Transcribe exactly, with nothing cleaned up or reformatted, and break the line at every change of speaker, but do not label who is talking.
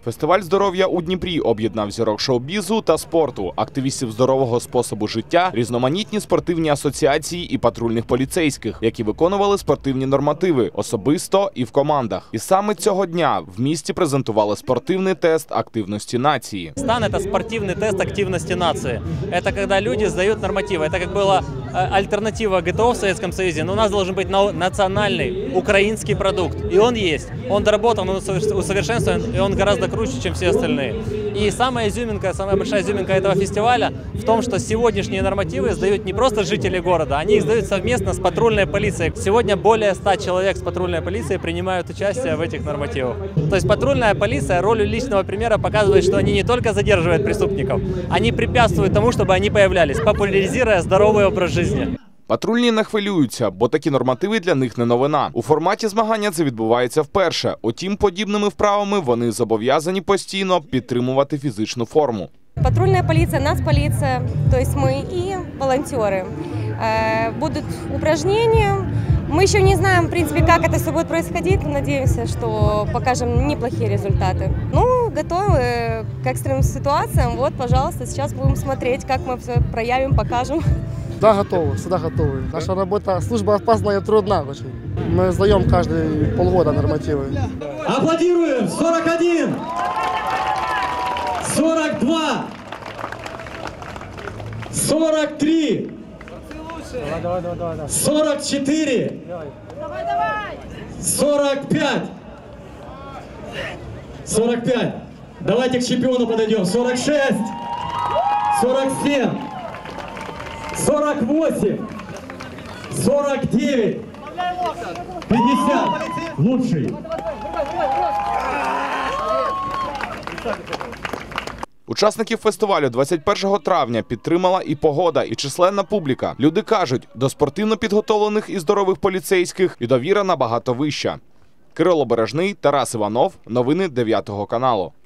Фестиваль здоров'я у Дніпрі об'єднав зірок шоу-бізу та спорту, активістів здорового способу життя, різноманітні спортивні асоціації і патрульних поліцейських, які виконували спортивні нормативи особисто і в командах. І саме цього дня в місті презентували спортивний тест активності нації.
СТАН – это спортивный тест активности нации. Это когда люди сдают нормативы. Это как была альтернатива ГТО в Советском Союзе, но у нас должен быть национальный украинский продукт. И он есть. Он доработан, он усовершенствован, и он гораздо круче, чем все остальные. И самая изюминка, самая большая изюминка этого фестиваля в том, что сегодняшние нормативы сдают не просто жители города, они их сдают совместно с патрульной полицией. Сегодня более ста человек с патрульной полицией принимают участие в этих нормативах. То есть патрульная полиция ролью личного примера показывает, что они не только задерживают преступников, они препятствуют тому, чтобы они появлялись, популяризируя здоровый образ жизни.
Патрульні не хвилюються, бо такі нормативи для них не новина. У форматі змагання це відбувається вперше. Утім, подібними вправами вони зобов'язані постійно підтримувати фізичну форму.
Патрульная полиция, нацполиция, то есть мы и волонтеры. Будут упражнения. Мы еще не знаем, в принципе, как это все будет происходить, но надеемся, что покажем неплохие результаты. Ну, готовы к экстренным ситуациям. Вот, пожалуйста, сейчас будем смотреть, как мы все проявим, покажем.
Да, готовы, всегда готовы. Наша работа, служба опасная и трудна очень. Мы сдаем каждые полгода нормативы.
Аплодируем! сорок один! сорок два! сорок три!
Давай, давай, давай, давай.
сорок четыре! сорок пять! сорок пять! Давайте к чемпиону подойдем. сорок шесть! сорок семь! сорок восемь! сорок девять! пятьдесят! Лучший!
Учасників фестивалю двадцять першого травня підтримала і погода, і численна публіка. Люди кажуть, до спортивно підготовлених і здорових поліцейських і довіра набагато вища. Кирило Бережний, Тарас Іванов. Новини дев'ятого каналу.